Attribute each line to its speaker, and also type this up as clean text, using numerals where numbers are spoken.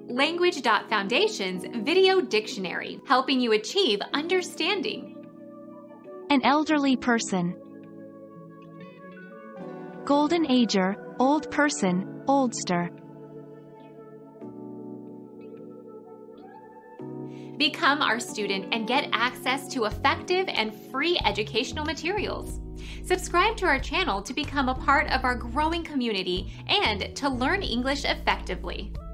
Speaker 1: Language.Foundation's Video Dictionary, helping you achieve understanding.
Speaker 2: An elderly person. Golden ager, old person, oldster.
Speaker 1: Become our student and get access to effective and free educational materials. Subscribe to our channel to become a part of our growing community and to learn English effectively.